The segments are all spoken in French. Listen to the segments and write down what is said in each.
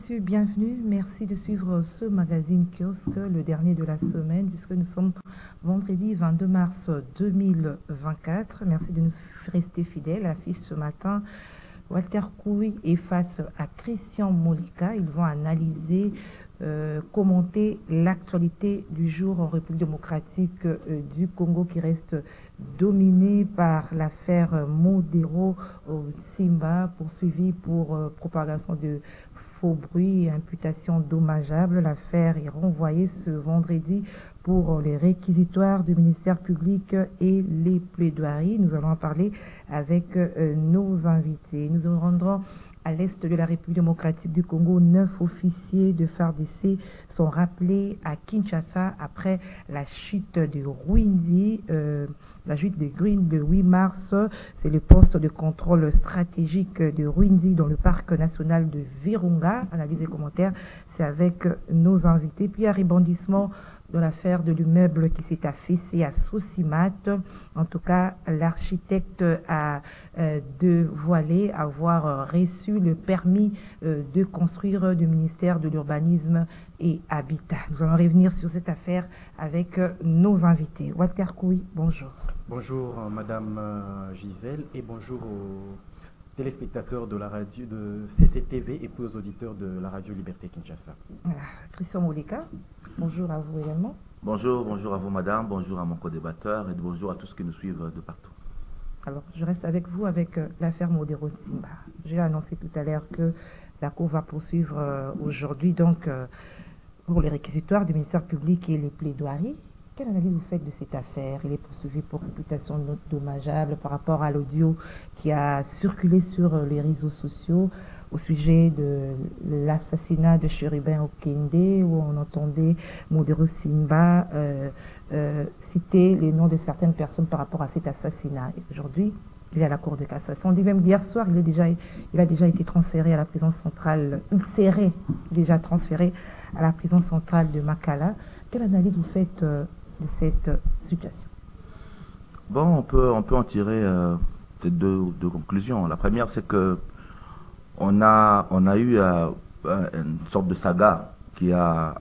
messieurs, bienvenue. Merci de suivre ce magazine kiosque, le dernier de la semaine, puisque nous sommes vendredi 22 mars 2024. Merci de nous rester fidèles. Affiche ce matin, Walter Koui est face à Christian Molika. Ils vont analyser, commenter l'actualité du jour en République démocratique du Congo qui reste dominée par l'affaire Modero Simba, poursuivie pour propagation de faux bruits et imputations dommageables. L'affaire est renvoyée ce vendredi pour les réquisitoires du ministère public et les plaidoiries. Nous allons en parler avec nos invités. Nous nous rendrons à l'est de la République démocratique du Congo. 9 officiers de FARDC sont rappelés à Kinshasa après la chute de Rwindi. La chute des Green le 8 mars, c'est le poste de contrôle stratégique de Rwindi dans le parc national de Virunga. Analyse et commentaires, c'est avec nos invités. Puis un rebondissement dans l'affaire de l'immeuble qui s'est affaissé à Sosimat. En tout cas, l'architecte a dévoilé avoir reçu le permis de construire du ministère de l'Urbanisme et Habitat. Nous allons revenir sur cette affaire avec nos invités. Walter Koui, bonjour. Bonjour Madame Gisèle et bonjour aux téléspectateurs de la radio de CCTV et puis aux auditeurs de la radio Liberté Kinshasa. Christian Molika, bonjour à vous également. Bonjour à vous madame, bonjour à mon co-débatteur et bonjour à tous qui nous suivent de partout. Alors, je reste avec vous avec l'affaire Modero Simba. J'ai annoncé tout à l'heure que la Cour va poursuivre aujourd'hui donc pour les réquisitoires du ministère public et les plaidoiries. Quelle analyse vous faites de cette affaire? Il est poursuivi pour réputation dommageable par rapport à l'audio qui a circulé sur les réseaux sociaux au sujet de l'assassinat de Chérubin Okende, où on entendait Modero Simba citer les noms de certaines personnes par rapport à cet assassinat. Et aujourd'hui, il est à la Cour de cassation. On dit même qu'hier soir, il a déjà été transféré à la prison centrale. Il serait déjà transféré à la prison centrale de Makala. Quelle analyse vous faites de cette situation? Bon, on peut en tirer peut-être deux conclusions. La première, c'est que on a eu une sorte de saga qui a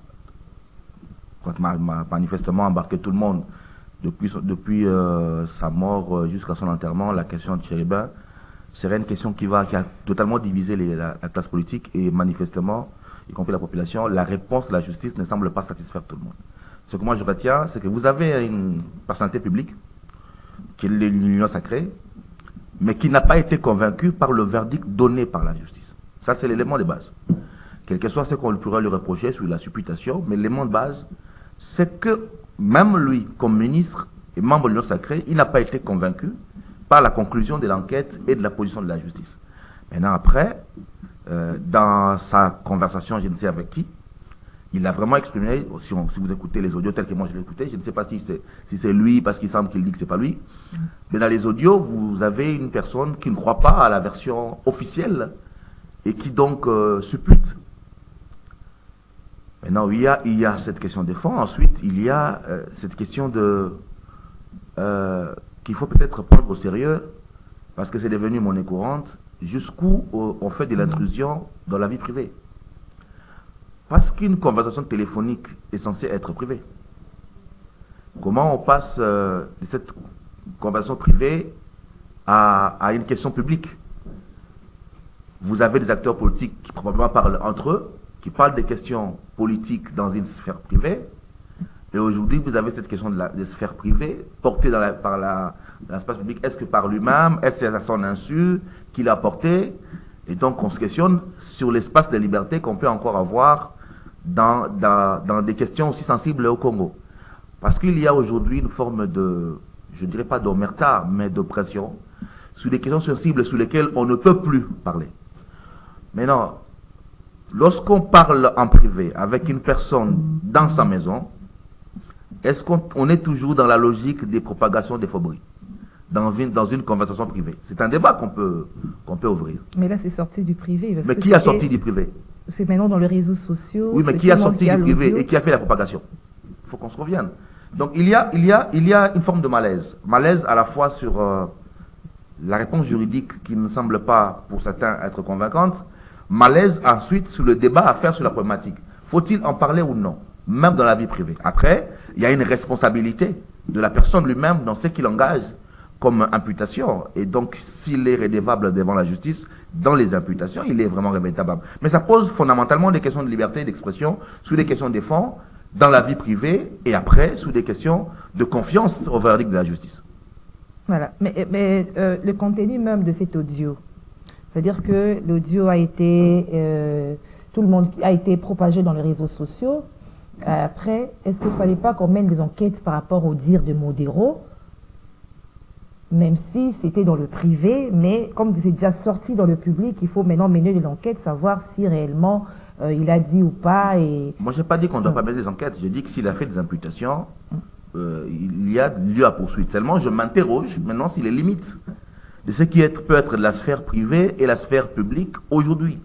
manifestement embarqué tout le monde depuis sa mort jusqu'à son enterrement. La question de Chérubin serait une question qui a totalement divisé la classe politique et manifestement, y compris la population, la réponse de la justice ne semble pas satisfaire tout le monde. Ce que moi je retiens, c'est que vous avez une personnalité publique, qui est l'Union sacrée, mais qui n'a pas été convaincue par le verdict donné par la justice. Ça, c'est l'élément de base. Quel que soit ce qu'on pourrait lui reprocher sur la supputation, mais l'élément de base, c'est que même lui, comme ministre et membre de l'Union sacrée, il n'a pas été convaincu par la conclusion de l'enquête et de la position de la justice. Maintenant, après, dans sa conversation, je ne sais avec qui, il a vraiment exprimé, si vous écoutez les audios tels que moi je l'ai écouté, je ne sais pas si c'est lui, parce qu'il semble qu'il dit que ce n'est pas lui, mais dans les audios, vous avez une personne qui ne croit pas à la version officielle et qui donc suppute. Maintenant, il y a cette question de fond. Ensuite, il y a cette question qu'il faut peut-être prendre au sérieux, parce que c'est devenu monnaie courante, jusqu'où on fait de l'intrusion dans la vie privée. Parce qu'une conversation téléphonique est censée être privée. Comment on passe de cette conversation privée à une question publique? Vous avez des acteurs politiques qui probablement parlent entre eux, qui parlent des questions politiques dans une sphère privée. Et aujourd'hui, vous avez cette question des sphères privées portée par l'espace public. Est-ce que par lui-même? Est-ce que c'est à son insu qu'il a porté? Et donc, on se questionne sur l'espace de liberté qu'on peut encore avoir dans des questions aussi sensibles au Congo. Parce qu'il y a aujourd'hui une forme de, je ne dirais pas d'omerta, mais d'oppression sur des questions sensibles sur lesquelles on ne peut plus parler. Maintenant, lorsqu'on parle en privé avec une personne dans sa maison, est-ce qu'on est toujours dans la logique des propagations des faux bruits dans une conversation privée? C'est un débat qu'on peut ouvrir. Mais là, c'est sorti du privé. Mais qui a sorti du privé? C'est maintenant dans les réseaux sociaux. Oui, mais qui a sorti du privé et qui a fait la propagation? Il faut qu'on se revienne. Donc, il y a une forme de malaise. Malaise à la fois sur la réponse juridique qui ne semble pas, pour certains, être convaincante, Malaise ensuite sur le débat à faire sur la problématique. Faut-il en parler ou non, même dans la vie privée? Après, il y a une responsabilité de la personne lui-même dans ce qu'il engage comme imputation. Et donc, s'il est redevable devant la justice, dans les imputations, il est vraiment révétable. Mais ça pose fondamentalement des questions de liberté d'expression, sur des questions de fonds, dans la vie privée, et après, sur des questions de confiance au verdict de la justice. Voilà. Mais le contenu même de cet audio, c'est-à-dire que l'audio a été, tout le monde a été propagé dans les réseaux sociaux. Après, est-ce qu'il ne fallait pas qu'on mène des enquêtes par rapport au dire de Modero, même si c'était dans le privé, mais comme c'est déjà sorti dans le public, il faut maintenant mener des enquêtes, savoir si réellement il a dit ou pas. Et... Moi, je n'ai pas dit qu'on ne doit pas mener des enquêtes. Je dis que s'il a fait des imputations, il y a lieu à poursuite. Seulement, je m'interroge maintenant sur les limites de ce qui peut être la sphère privée et la sphère publique aujourd'hui.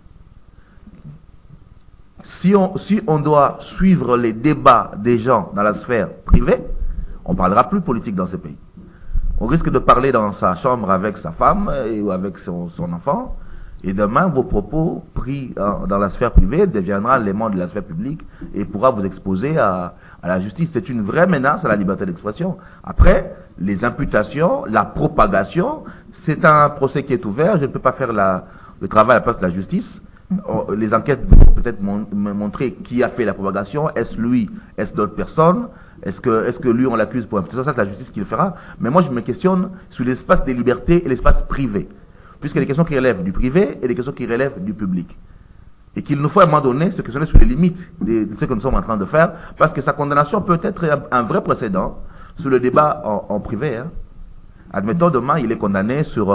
Si on doit suivre les débats des gens dans la sphère privée, on ne parlera plus politique dans ce pays. On risque de parler dans sa chambre avec sa femme ou avec son enfant, et demain, vos propos pris dans la sphère privée deviendront l'élément de la sphère publique et pourra vous exposer à la justice. C'est une vraie menace à la liberté d'expression. Après, les imputations, la propagation, c'est un procès qui est ouvert. Je ne peux pas faire le travail à la place de la justice. Les enquêtes vont peut-être montrer qui a fait la propagation. Est-ce lui? Est-ce d'autres personnes? Est-ce que lui, on l'accuse pour imputation? Ça, c'est la justice qui le fera. Mais moi, je me questionne sur l'espace des libertés et l'espace privé. Puisqu'il y a des questions qui relèvent du privé et des questions qui relèvent du public. Et qu'il nous faut à un moment donné se questionner sur les limites de ce que nous sommes en train de faire, parce que sa condamnation peut être un vrai précédent sur le débat en privé. Hein. Admettons, demain, il est condamné sur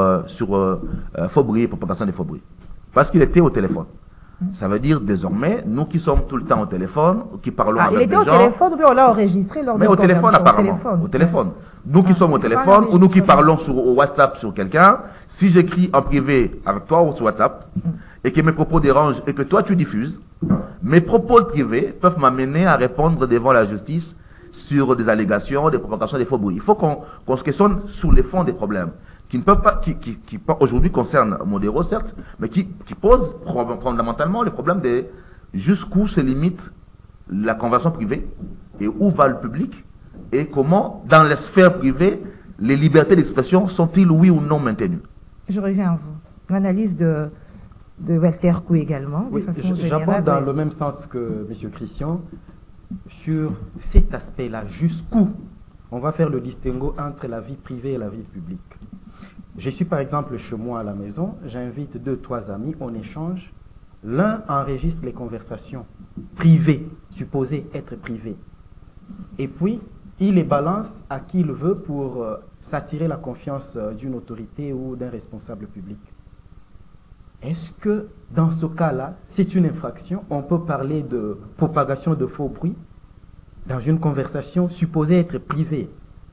faux bruit, propagation des faux bruits. Parce qu'il était au téléphone. Ça veut dire désormais, nous qui sommes tout le temps au téléphone, qui parlons avec des gens... Il était au téléphone, ou bien on l'a enregistré lors de... Mais au téléphone apparemment, au téléphone. Nous qui sommes au téléphone, ou nous qui parlons au WhatsApp sur quelqu'un, si j'écris en privé avec toi ou sur WhatsApp, et que mes propos dérangent, et que toi tu diffuses, mes propos privés peuvent m'amener à répondre devant la justice sur des allégations, des propagations, des faux bruits. Il faut qu'on se questionne sur les fonds des problèmes, qui ne peuvent pas, qui aujourd'hui concernent Modero, certes, mais qui posent fondamentalement le problème de jusqu'où se limite la convention privée et où va le public et comment, dans la sphère privée, les libertés d'expression sont-ils oui ou non maintenues. Je reviens à vous. L'analyse de Walter Kou également. Oui, j'aborde dans le même sens que M. Christian sur cet aspect-là, jusqu'où on va faire le distinguo entre la vie privée et la vie publique. Je suis par exemple chez moi à la maison, j'invite 2 ou 3 amis, on échange. L'un enregistre les conversations privées, supposées être privées. Et puis, il les balance à qui il veut pour s'attirer la confiance d'une autorité ou d'un responsable public. Est-ce que dans ce cas-là, c'est une infraction? On peut parler de propagation de faux bruits dans une conversation supposée être privée.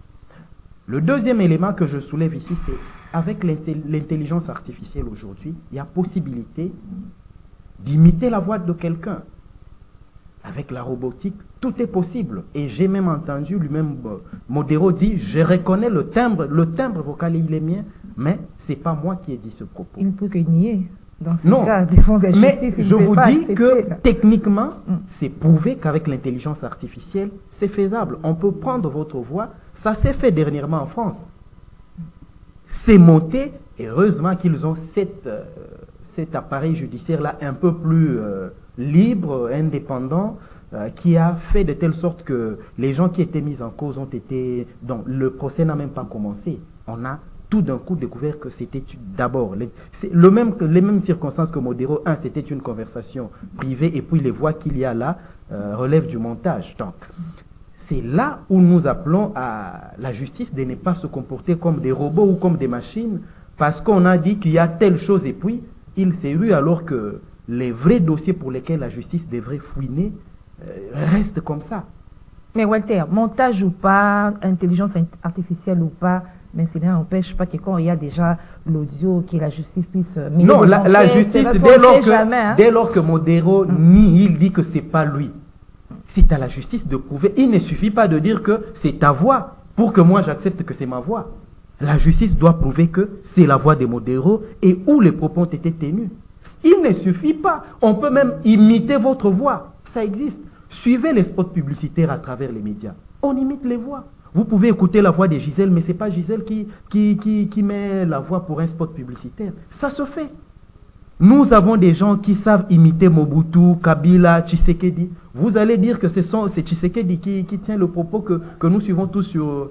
Le deuxième élément que je soulève ici, c'est avec l'intelligence artificielle aujourd'hui, il y a possibilité d'imiter la voix de quelqu'un. Avec la robotique, tout est possible. Et j'ai même entendu lui-même, Modero dit, je reconnais le timbre vocal, il est mien, mais ce n'est pas moi qui ai dit ce propos. Il ne peut que nier. Dans ce cas, devant la justice, mais je vous dis que techniquement, c'est prouvé qu'avec l'intelligence artificielle, c'est faisable. On peut prendre votre voix. Ça s'est fait dernièrement en France. C'est monté. Heureusement qu'ils ont cet appareil judiciaire-là un peu plus libre, indépendant, qui a fait de telle sorte que les gens qui étaient mis en cause ont été... Donc, le procès n'a même pas commencé. On a tout d'un coup découvert que c'était d'abord les mêmes circonstances que Modero. Un, c'était une conversation privée, et puis les voix qu'il y a là relèvent du montage. Donc, c'est là où nous appelons à la justice de ne pas se comporter comme des robots ou comme des machines, parce qu'on a dit qu'il y a telle chose, et puis il s'est eu alors que les vrais dossiers pour lesquels la justice devrait fouiner restent comme ça. Mais Walter, montage ou pas, intelligence artificielle ou pas, mais cela n'empêche pas que quand il y a déjà l'audio, que la justice puisse... Non, la justice, dès lors que Modero nie, il dit que ce n'est pas lui. C'est à la justice de prouver. Il ne suffit pas de dire que c'est ta voix pour que moi j'accepte que c'est ma voix. La justice doit prouver que c'est la voix de Modero et où les propos ont été tenus. Il ne suffit pas. On peut même imiter votre voix. Ça existe. Suivez les spots publicitaires à travers les médias. On imite les voix. Vous pouvez écouter la voix de Gisèle, mais ce n'est pas Gisèle qui met la voix pour un spot publicitaire. Ça se fait. Nous avons des gens qui savent imiter Mobutu, Kabila, Tshisekedi. Vous allez dire que c'est Tshisekedi qui tient le propos que nous suivons tous sur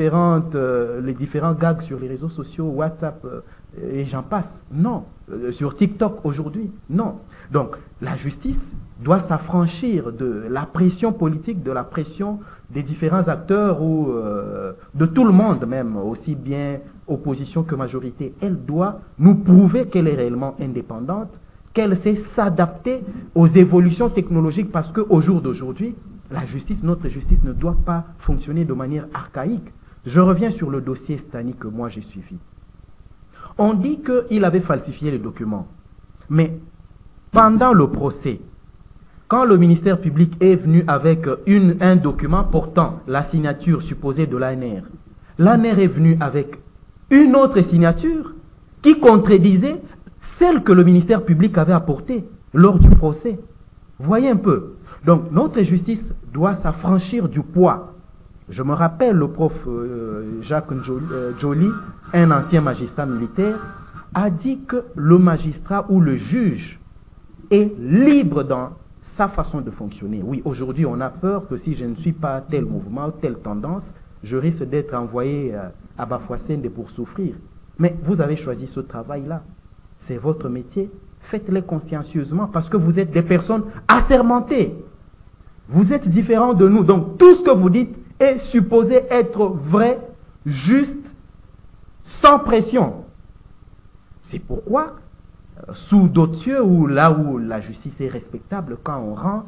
les différents gags sur les réseaux sociaux, WhatsApp, et j'en passe. Non. Sur TikTok aujourd'hui. Non. Donc, la justice doit s'affranchir de la pression politique, de la pression des différents acteurs ou de tout le monde même, aussi bien opposition que majorité. Elle doit nous prouver qu'elle est réellement indépendante, qu'elle sait s'adapter aux évolutions technologiques parce qu'au jour d'aujourd'hui, notre justice ne doit pas fonctionner de manière archaïque. Je reviens sur le dossier Stani que moi j'ai suivi. On dit qu'il avait falsifié les documents. Mais pendant le procès, quand le ministère public est venu avec un document portant la signature supposée de l'ANR, l'ANR est venu avec une autre signature qui contredisait celle que le ministère public avait apportée lors du procès. Voyez un peu. Donc, notre justice doit s'affranchir du poids. Je me rappelle, le prof Jacques Joly, un ancien magistrat militaire, a dit que le magistrat ou le juge est libre dans sa façon de fonctionner. Oui, aujourd'hui, on a peur que si je ne suis pas tel mouvement ou telle tendance, je risque d'être envoyé à Bafouassende pour souffrir. Mais vous avez choisi ce travail-là. C'est votre métier. Faites-le consciencieusement parce que vous êtes des personnes assermentées. Vous êtes différents de nous. Donc, tout ce que vous dites est supposé être vrai, juste, sans pression. C'est pourquoi, sous d'autres cieux, ou là où la justice est respectable, quand on rend,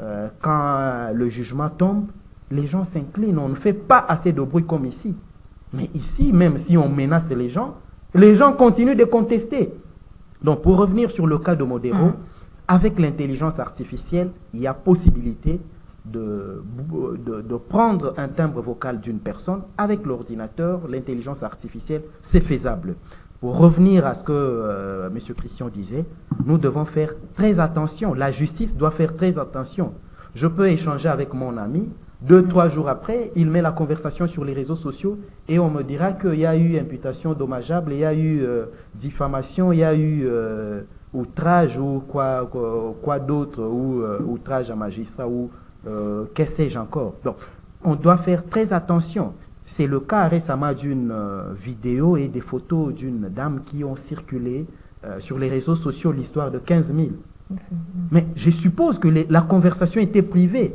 quand le jugement tombe, les gens s'inclinent. On ne fait pas assez de bruit comme ici. Mais ici, même si on menace les gens continuent de contester. Donc, pour revenir sur le cas de Modero, avec l'intelligence artificielle, il y a possibilité de prendre un timbre vocal d'une personne. Avec l'ordinateur, l'intelligence artificielle, c'est faisable. Pour revenir à ce que M. Christian disait, nous devons faire très attention. La justice doit faire très attention. Je peux échanger avec mon ami. 2-3 jours après, il met la conversation sur les réseaux sociaux et on me dira qu'il y a eu imputation dommageable, il y a eu diffamation, il y a eu outrage ou quoi d'autre, ou outrage à magistrat ou que sais-je encore. Donc, on doit faire très attention. C'est le cas récemment d'une vidéo et des photos d'une dame qui ont circulé sur les réseaux sociaux, l'histoire de 15 000. Mais je suppose que la conversation était privée.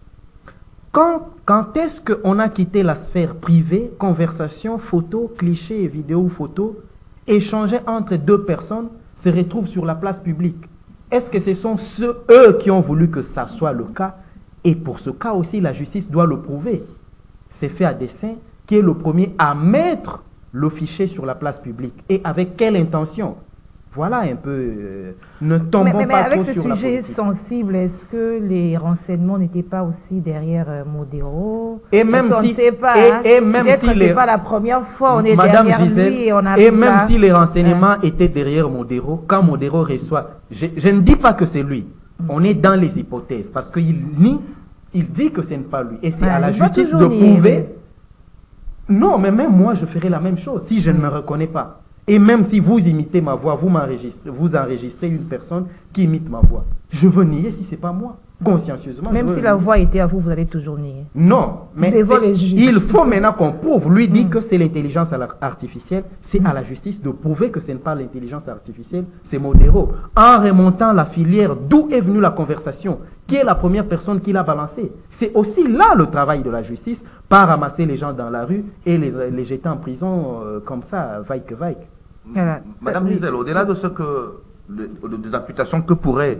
Quand est-ce qu'on a quitté la sphère privée, conversation, photo, cliché, vidéo, photo, échangées entre deux personnes, se retrouvent sur la place publique? Est-ce que ce sont eux qui ont voulu que ça soit le cas? Et pour ce cas aussi, la justice doit le prouver. C'est fait à dessein qui est le premier à mettre le fichier sur la place publique. Et avec quelle intention? Voilà un peu, ne tombons pas trop sur la politique. Avec ce sujet sensible, est-ce que les renseignements n'étaient pas aussi derrière Modero? Et même si, c'est pas la première fois, on est Madame derrière Gisèle, lui et on et même si les renseignements étaient derrière Modero, quand Modero reçoit, je ne dis pas que c'est lui, on est dans les hypothèses, parce qu'il nie, il dit que ce n'est pas lui. Et c'est à la justice de prouver. Non, mais même moi, je ferai la même chose si je ne me reconnais pas. Et même si vous imitez ma voix, vous enregistrez une personne qui imite ma voix. Je veux nier si ce n'est pas moi, consciencieusement. Même si la voix était à vous, vous allez toujours nier. Non, mais il faut maintenant qu'on prouve. Lui dit que c'est l'intelligence artificielle. C'est à la justice de prouver que ce n'est pas l'intelligence artificielle, c'est Modero. En remontant la filière d'où est venue la conversation, qui est la première personne qui l'a balancée. C'est aussi là le travail de la justice, pas ramasser les gens dans la rue et les jeter en prison comme ça, vaille que vaille. Madame Gisèle, au-delà de ce que des imputations que pourrait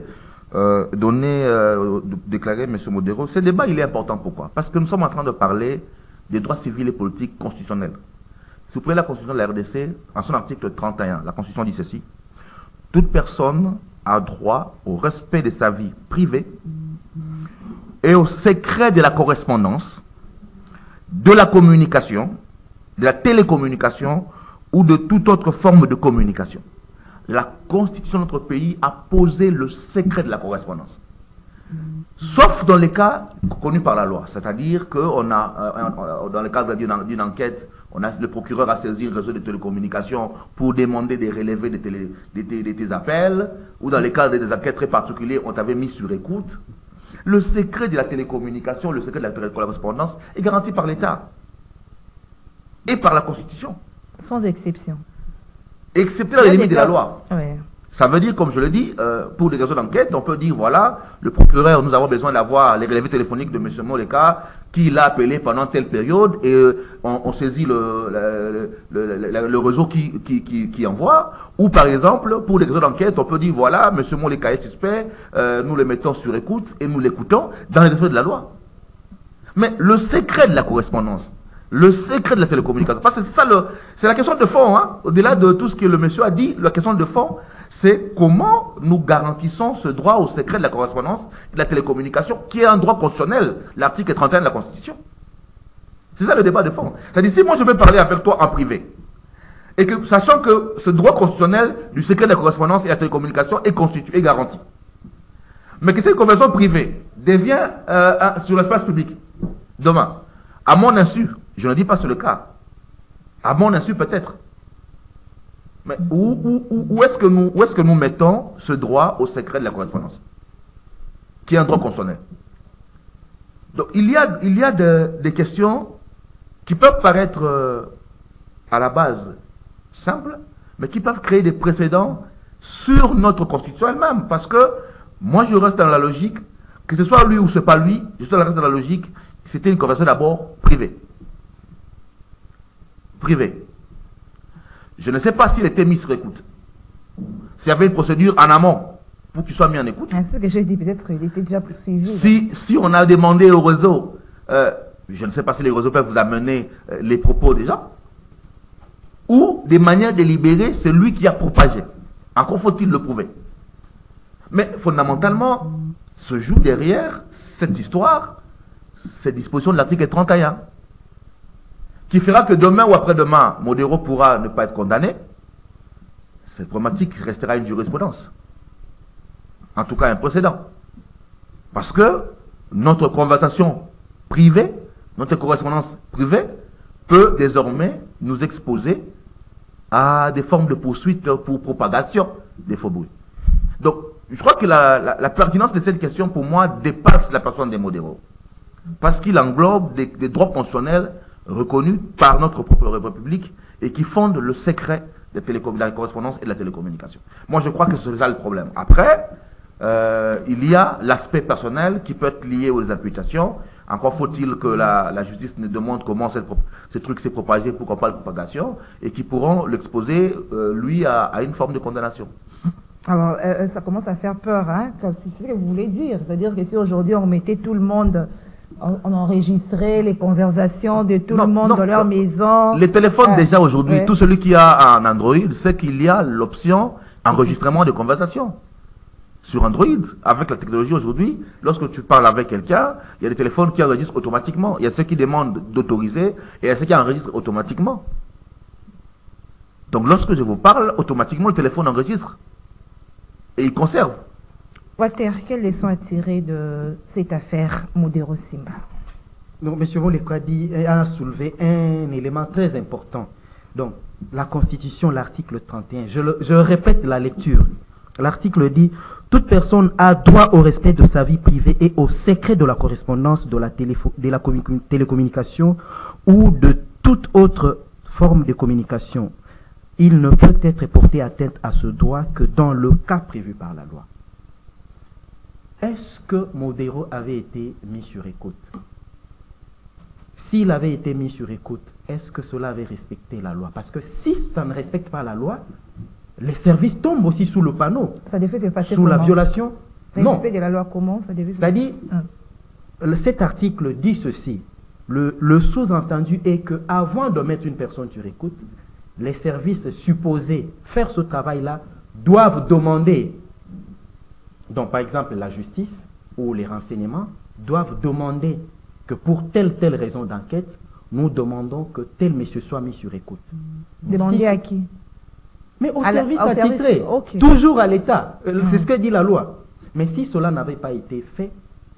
déclarer M. Modero, ce débat il est important. Pourquoi? Parce que nous sommes en train de parler des droits civils et politiques constitutionnels. Si vous prenez la Constitution de la RDC, en son article 31, la Constitution dit ceci: toute personne a droit au respect de sa vie privée et au secret de la correspondance, de la communication, de la télécommunication ou de toute autre forme de communication. la Constitution de notre pays a posé le secret de la correspondance. Sauf dans les cas connus par la loi. C'est-à-dire que dans le cadre d'une enquête, le procureur a saisi le réseau de télécommunications pour demander des relevés de tes appels, ou dans les cas des enquêtes très particuliers, on t'avait mis sur écoute. Le secret de la télécommunication, le secret de la correspondance est garanti par l'État et par la Constitution. Sans exception. Excepté dans les limites de la loi. Ouais. Ça veut dire, comme je le dis, pour des raisons d'enquête, on peut dire, voilà, le procureur, nous avons besoin d'avoir les relevés téléphoniques de M. Moleka, qui l'a appelé pendant telle période, et on saisit le réseau qui envoie. Ou par exemple, pour des raisons d'enquête, on peut dire, voilà, M. Moleka est suspect, nous le mettons sur écoute, et nous l'écoutons dans les respect de la loi. Mais le secret de la correspondance, le secret de la télécommunication, parce que c'est la question de fond, hein, au-delà de tout ce que le monsieur a dit, la question de fond, c'est comment nous garantissons ce droit au secret de la correspondance et de la télécommunication, qui est un droit constitutionnel, l'article 31 de la Constitution. C'est ça le débat de fond. C'est-à-dire, si moi je veux parler avec toi en privé, et que, sachant que ce droit constitutionnel du secret de la correspondance et de la télécommunication est constitué, est garanti, mais que cette conversation privée devient sur l'espace public, demain, à mon insu, je ne dis pas sur le cas, à mon insu peut-être, mais où est-ce que nous mettons ce droit au secret de la correspondance, qui est un droit constitutionnel? Donc il y a des questions qui peuvent paraître à la base simples, mais qui peuvent créer des précédents sur notre Constitution elle-même. Parce que moi je reste dans la logique, que ce soit lui ou ce n'est pas lui, je reste dans la logique, c'était une conversation d'abord privée. Privée. Je ne sais pas s'il était mis sur écoute. S'il y avait une procédure en amont pour qu'il soit mis en écoute. C'est ce que j'ai dit, peut-être il était déjà poursuivi. Si on a demandé au réseau, je ne sais pas si les réseaux peuvent vous amener les propos déjà, ou de manière délibérée, c'est lui qui a propagé. Encore faut-il le prouver. Mais fondamentalement, se joue derrière cette histoire, cette disposition de l'article 31. Qui fera que demain ou après-demain, Modero pourra ne pas être condamné. Cette problématique restera une jurisprudence. En tout cas, un précédent. Parce que notre conversation privée, notre correspondance privée, peut désormais nous exposer à des formes de poursuite pour propagation des faux bruits. Donc, je crois que la pertinence de cette question, pour moi, dépasse la personne des Modero. Parce qu'il englobe des droits constitutionnels reconnus par notre propre République et qui fondent le secret de la correspondance et de la télécommunication. Moi, je crois que c'est là le problème. Après, il y a l'aspect personnel qui peut être lié aux imputations. Encore faut-il que la justice nous demande comment ce truc s'est propagé pour qu'on parle de propagation et qui pourront l'exposer, lui, à une forme de condamnation. Alors, ça commence à faire peur, hein, c'est ce que vous voulez dire. C'est-à-dire que si aujourd'hui on mettait tout le monde... On enregistrait les conversations de tout le monde dans leur maison. Les téléphones, déjà aujourd'hui, tout celui qui a un Android sait qu'il y a l'option enregistrement de conversation. Sur Android, avec la technologie aujourd'hui, lorsque tu parles avec quelqu'un, il y a des téléphones qui enregistrent automatiquement. Il y a ceux qui demandent d'autoriser et il y a ceux qui enregistrent automatiquement. Donc lorsque je vous parle, automatiquement le téléphone enregistre. Et il conserve. Walter, quelle leçon à tirer de cette affaire Modero Simba? Donc, M. Moleka a soulevé un élément très important. Donc, la Constitution, l'article 31, je répète la lecture. L'article dit « Toute personne a droit au respect de sa vie privée et au secret de la correspondance, de la télécommunication ou de toute autre forme de communication. Il ne peut être porté atteinte à ce droit que dans le cas prévu par la loi. » Est-ce que Modero avait été mis sur écoute? S'il avait été mis sur écoute, est-ce que cela avait respecté la loi? Parce que si ça ne respecte pas la loi, les services tombent aussi sous le panneau. Ça devait se passer sous comment? La violation? Non. Respect de la loi comment? C'est-à-dire, cet article dit ceci. Le sous-entendu est qu'avant de mettre une personne sur écoute, les services supposés faire ce travail-là doivent demander. Donc, par exemple, la justice ou les renseignements doivent demander que pour telle raison d'enquête, nous demandons que tel monsieur soit mis sur écoute. Demander à qui? Mais au service attitré, okay. Toujours à l'État. C'est ce que dit la loi. Mais si cela n'avait pas été fait,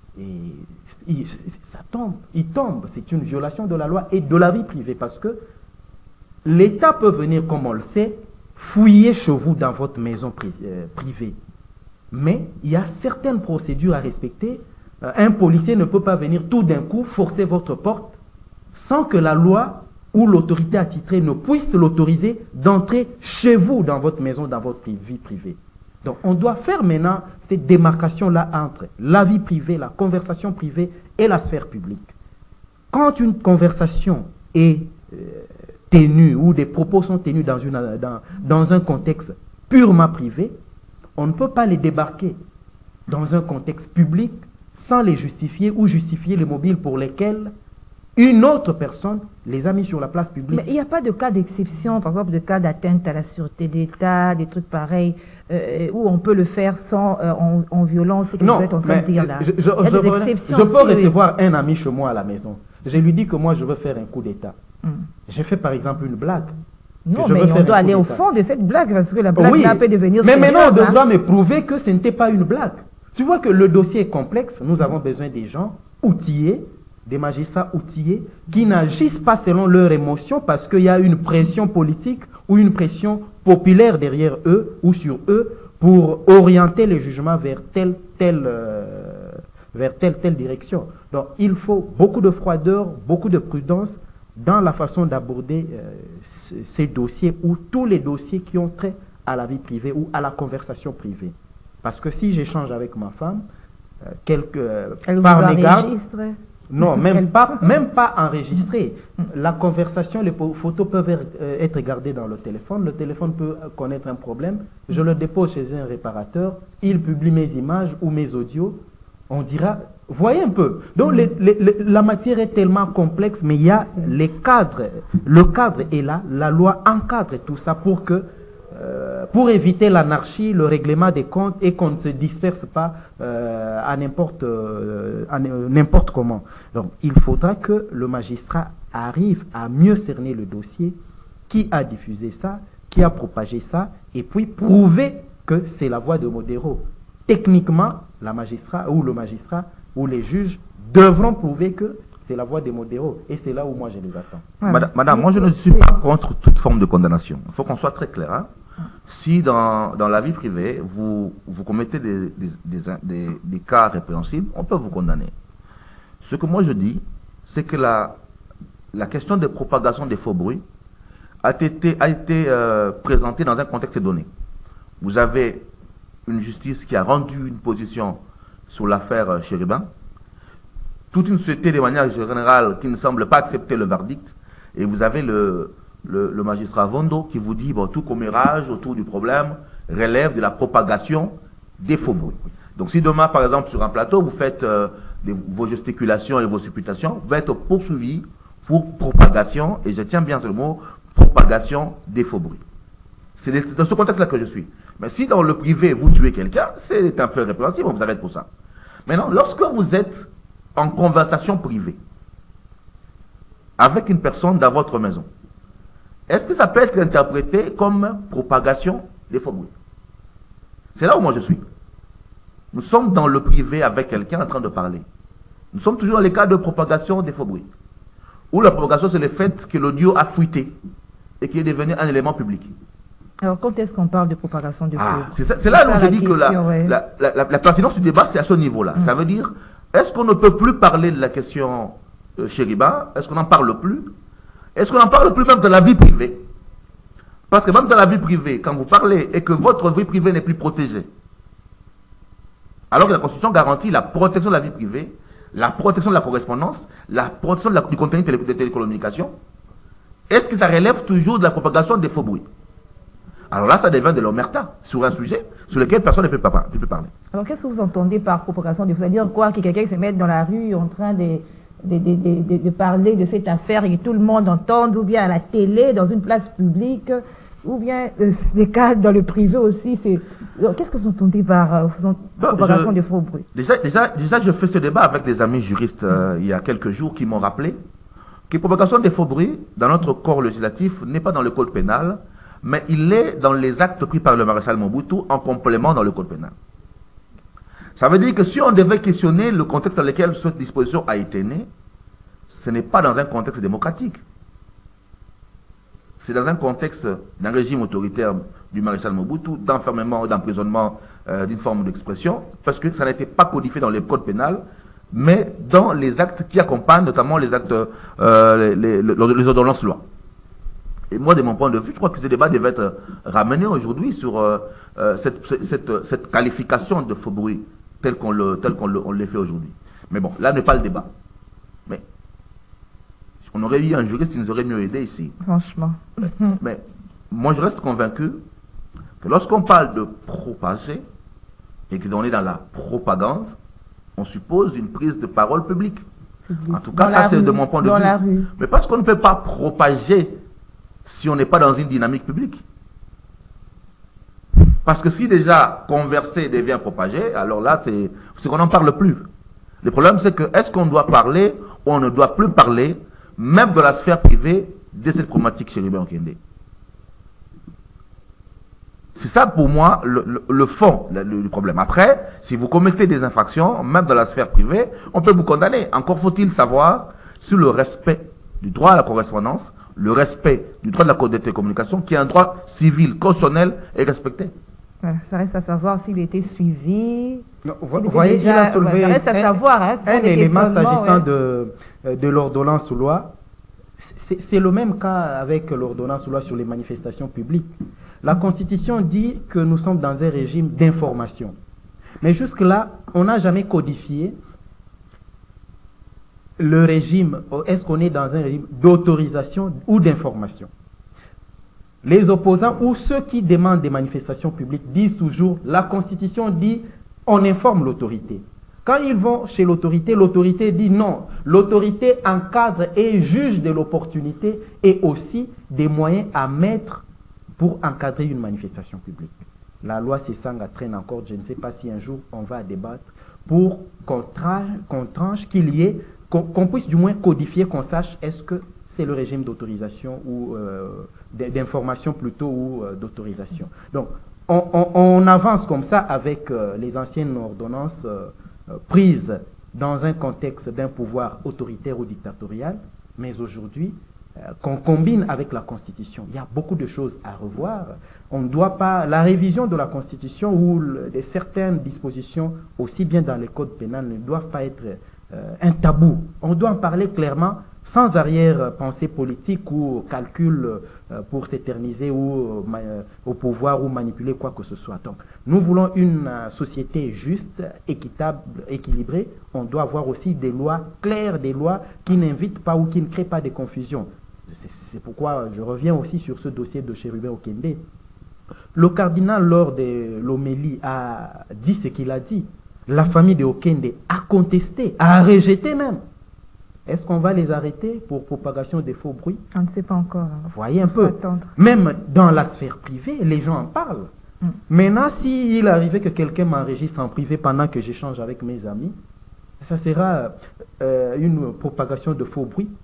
ça tombe. Il tombe. C'est une violation de la loi et de la vie privée parce que l'État peut venir, comme on le sait, fouiller chez vous dans votre maison privée. Mais il y a certaines procédures à respecter. Un policier ne peut pas venir tout d'un coup forcer votre porte sans que la loi ou l'autorité attitrée ne puisse l'autoriser d'entrer chez vous, dans votre maison, dans votre vie privée. Donc on doit faire maintenant cette démarcation-là entre la vie privée, la conversation privée et la sphère publique. Quand une conversation est tenue ou des propos sont tenus dans un contexte purement privé, on ne peut pas les débarquer dans un contexte public sans les justifier ou justifier les mobiles pour lesquels une autre personne les a mis sur la place publique. Mais il n'y a pas de cas d'exception, par exemple, de cas d'atteinte à la sûreté d'État, des trucs pareils, où on peut le faire sans en violence, c'est ce que vous êtes en train de dire là. Je peux recevoir un ami chez moi à la maison. Je lui dis que moi, je veux faire un coup d'État. J'ai fait par exemple une blague. Non, mais on doit aller au fond de cette blague, parce que la blague là peut devenir... Mais maintenant, on devra me prouver que ce n'était pas une blague. Tu vois que le dossier est complexe, nous avons besoin des gens outillés, des magistrats outillés, qui n'agissent pas selon leurs émotions parce qu'il y a une pression politique ou une pression populaire derrière eux ou sur eux pour orienter les jugements vers telle direction. Donc il faut beaucoup de froideur, beaucoup de prudence dans la façon d'aborder ces dossiers ou tous les dossiers qui ont trait à la vie privée ou à la conversation privée. Parce que si j'échange avec ma femme, par mégarde, non, même pas enregistré. La conversation, les photos peuvent être gardées dans le téléphone peut connaître un problème, je le dépose chez un réparateur, il publie mes images ou mes audios, on dira, voyez un peu. Donc la matière est tellement complexe, mais il y a les cadres, le cadre est là, la loi encadre tout ça pour éviter l'anarchie, le règlement des comptes et qu'on ne se disperse pas à n'importe comment. Donc, il faudra que le magistrat arrive à mieux cerner le dossier, qui a diffusé ça, qui a propagé ça, et puis prouver que c'est la voix de Modero. Techniquement, le magistrat ou les juges devront prouver que c'est la voix de Modero. Et c'est là où moi je les attends. Madame, moi je ne suis pas contre toute forme de condamnation. Il faut qu'on soit très clair. Hein? Si dans la vie privée, vous commettez des cas répréhensibles, on peut vous condamner. Ce que moi je dis, c'est que la question de propagation des faux bruits a été présentée dans un contexte donné. Vous avez une justice qui a rendu une position sur l'affaire Chérubin, toute une société de manière générale qui ne semble pas accepter le verdict, et vous avez le magistrat Vondo qui vous dit, bon, tout commérage autour du problème relève de la propagation des faux bruits. Donc si demain, par exemple, sur un plateau, vous faites vos gesticulations et vos supputations, vous êtes poursuivi pour propagation, et je tiens bien ce mot, propagation des faux bruits. C'est dans ce contexte-là que je suis. Mais si dans le privé, vous tuez quelqu'un, c'est un fait répréhensible, on vous arrête pour ça. Maintenant, lorsque vous êtes en conversation privée avec une personne dans votre maison, est-ce que ça peut être interprété comme propagation des faux bruits? C'est là où moi je suis. Nous sommes dans le privé avec quelqu'un en train de parler. Nous sommes toujours dans les cas de propagation des faux bruits. Où la propagation, c'est le fait que l'audio a fuité et qu'il est devenu un élément public. Alors, quand est-ce qu'on parle de propagation de faux bruits? C'est là où je dis que la pertinence du débat, c'est à ce niveau-là. Ça veut dire, est-ce qu'on ne peut plus parler de la question Chériba? Est-ce qu'on n'en parle plus? Est-ce qu'on n'en parle plus même de la vie privée? Parce que même dans la vie privée, quand vous parlez et que votre vie privée n'est plus protégée, alors que la Constitution garantit la protection de la vie privée, la protection de la correspondance, la protection du contenu de télécommunication, est-ce que ça relève toujours de la propagation des faux bruits? Alors là, ça devient de l'omerta sur un sujet sur lequel personne ne peut parler. Alors qu'est-ce que vous entendez par propagation de faux? C'est-à-dire quoi? Que quelqu'un se mette dans la rue en train de parler de cette affaire et que tout le monde entende, ou bien à la télé, dans une place publique, ou bien des cas dans le privé aussi. Qu'est-ce que vous entendez par propagation de faux bruits? Déjà, je fais ce débat avec des amis juristes il y a quelques jours qui m'ont rappelé que propagation des faux bruits dans notre corps législatif n'est pas dans le code pénal, mais il est dans les actes pris par le maréchal Mobutu en complément dans le code pénal. Ça veut dire que si on devait questionner le contexte dans lequel cette disposition a été née, ce n'est pas dans un contexte démocratique. C'est dans un contexte d'un régime autoritaire du maréchal Mobutu, d'enfermement, d'emprisonnement d'une forme d'expression, parce que ça n'était pas codifié dans les codes pénals, mais dans les actes qui accompagnent, notamment les actes, les ordonnances loi. Et moi, de mon point de vue, je crois que ce débat devait être ramené aujourd'hui sur cette qualification de faux bruit tel qu'on le fait aujourd'hui. Mais bon, là n'est pas le débat. Mais on aurait eu un juriste qui nous aurait mieux aidé ici. Franchement. Mais moi, je reste convaincu que lorsqu'on parle de propager et qu'on est dans la propagande, on suppose une prise de parole publique. En tout cas, ça c'est de mon point de vue. Mais parce qu'on ne peut pas propager si on n'est pas dans une dynamique publique. Parce que si déjà converser devient propager, alors là, c'est qu'on n'en parle plus. Le problème, c'est que est-ce qu'on doit parler ou on ne doit plus parler, même de la sphère privée, de cette problématique Chérubin Okende. C'est ça pour moi le fond du problème. Après, si vous commettez des infractions, même dans la sphère privée, on peut vous condamner. Encore faut-il savoir sur le respect du droit à la correspondance, le respect du droit de la télécommunication, qui est un droit civil, constitutionnel et respecté. Ça reste à savoir s'il était suivi. Non, vous voyez, il a soulevé ça reste à savoir, un élément s'agissant de l'ordonnance loi. C'est le même cas avec l'ordonnance loi sur les manifestations publiques. La Constitution dit que nous sommes dans un régime d'information. Mais jusque-là, on n'a jamais codifié le régime. Est-ce qu'on est dans un régime d'autorisation ou d'information? Les opposants ou ceux qui demandent des manifestations publiques disent toujours, la Constitution dit, on informe l'autorité. Quand ils vont chez l'autorité, l'autorité dit non. L'autorité encadre et juge de l'opportunité et aussi des moyens à mettre pour encadrer une manifestation publique. La loi Sesanga traîne encore, je ne sais pas si un jour on va débattre, pour qu'on tranche, qu'il y ait, qu'on puisse du moins codifier, qu'on sache est-ce que c'est le régime d'autorisation ou d'information plutôt ou d'autorisation. Donc, on avance comme ça avec les anciennes ordonnances prises dans un contexte d'un pouvoir autoritaire ou dictatorial, mais aujourd'hui, qu'on combine avec la Constitution. Il y a beaucoup de choses à revoir. On ne doit pas... La révision de la Constitution ou de certaines dispositions, aussi bien dans les codes pénals, ne doivent pas être un tabou. On doit en parler clairement, sans arrière-pensée politique ou calcul pour s'éterniser ou au pouvoir ou manipuler quoi que ce soit. Donc, nous voulons une société juste, équitable, équilibrée. On doit avoir aussi des lois claires, des lois qui n'invitent pas ou qui ne créent pas de confusion. C'est pourquoi je reviens aussi sur ce dossier de Chérubin Okende. Le cardinal, lors de l'homélie, a dit ce qu'il a dit. La famille de Okende a contesté, a rejeté même. Est-ce qu'on va les arrêter pour propagation des faux bruits? On ne sait pas encore. Voyez un peu. Même dans la sphère privée, les gens en parlent. Maintenant, s'il arrivait que quelqu'un m'enregistre en privé pendant que j'échange avec mes amis, ça sera une propagation de faux bruits.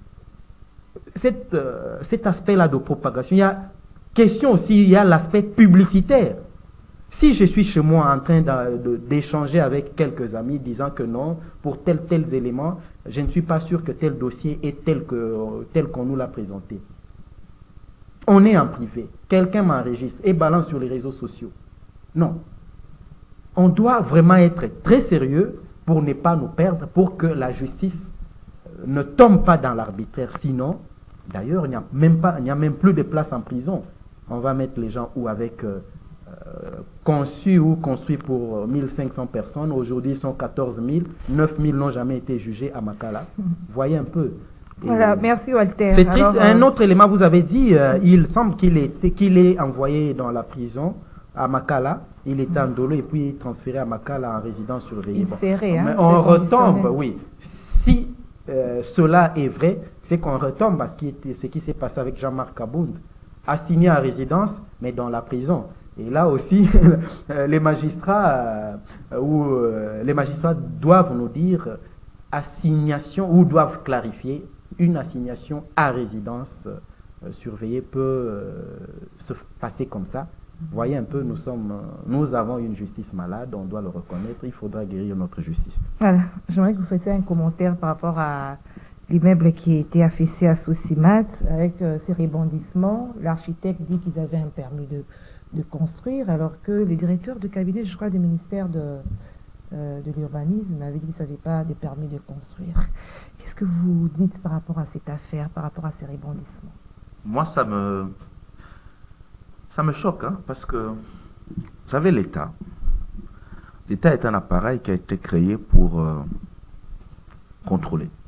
Cet aspect-là de propagation, il y a question aussi, il y a l'aspect publicitaire. Si je suis chez moi en train d'échanger avec quelques amis disant que non, pour tels éléments, je ne suis pas sûr que tel dossier est tel qu'on nous l'a présenté. On est en privé. Quelqu'un m'enregistre et balance sur les réseaux sociaux. Non. On doit vraiment être très sérieux pour ne pas nous perdre, pour que la justice ne tombe pas dans l'arbitraire. Sinon, d'ailleurs, il n'y a même plus de place en prison. On va mettre les gens où avec conçus ou construits pour 1500 personnes. Aujourd'hui, ils sont 14 000. 9 000 n'ont jamais été jugés à Makala. Voyez un peu. Voilà, merci Walter. C'est triste. Un autre élément, vous avez dit, il semble qu'il est envoyé dans la prison à Makala. Il était en Dolo et puis transféré à Makala en résidence surveillée. Mais on retombe, oui. Si cela est vrai, c'est qu'on retombe à ce qui s'est passé avec Jean-Marc Kabound, assigné à résidence, mais dans la prison. Et là aussi, les magistrats doivent nous dire assignation ou doivent clarifier une assignation à résidence surveiller peut se passer comme ça. Voyez un peu, nous avons une justice malade, on doit le reconnaître, il faudra guérir notre justice. Voilà, j'aimerais que vous fassiez un commentaire par rapport à l'immeuble qui a été affaissé à Sosimat avec ses rebondissements. L'architecte dit qu'ils avaient un permis de construire, alors que le directeur de cabinet, je crois, du ministère de l'urbanisme avait dit qu'ils n'avaient pas de permis de construire. Qu'est-ce que vous dites par rapport à cette affaire, par rapport à ces rebondissements? Moi, ça me choque, hein, parce que, vous savez, l'État est un appareil qui a été créé pour contrôler.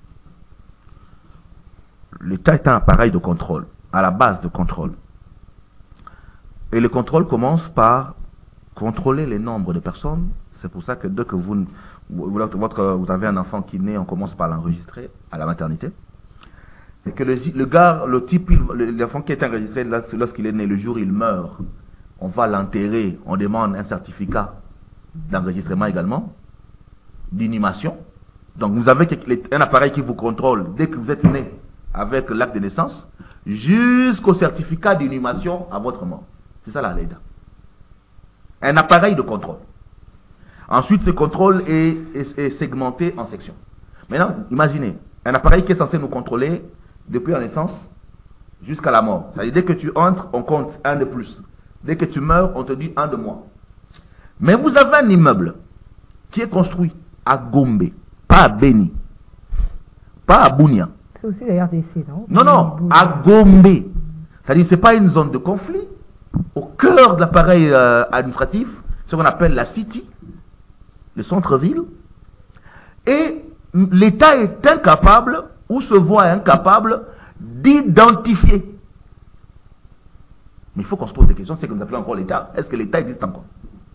L'État est un appareil de contrôle, à la base de contrôle. Et le contrôle commence par contrôler les nombres de personnes. C'est pour ça que dès que vous avez un enfant qui naît, on commence par l'enregistrer à la maternité. Et que l'enfant qui est enregistré, lorsqu'il est né, le jour où il meurt, on va l'enterrer, on demande un certificat d'enregistrement également, d'inhumation. Donc vous avez un appareil qui vous contrôle dès que vous êtes né avec l'acte de naissance, jusqu'au certificat d'inhumation à votre mort. C'est ça la LEDA. Un appareil de contrôle. Ensuite, ce contrôle est segmenté en sections. Maintenant, imaginez, un appareil qui est censé nous contrôler depuis la naissance jusqu'à la mort. C'est-à-dire, dès que tu entres, on compte un de plus. Dès que tu meurs, on te dit un de moins. Mais vous avez un immeuble qui est construit à Gombe, pas à Beni, pas à Bunia. C'est aussi d'ailleurs d'essai, non? Non, à Gombe. C'est-à-dire, ce n'est pas une zone de conflit. Au cœur de l'appareil administratif, ce qu'on appelle la city, le centre-ville. Et l'État est incapable, ou se voit incapable, d'identifier. Mais il faut qu'on se pose des questions, c'est que nous appelons encore l'État. Est-ce que l'État existe encore?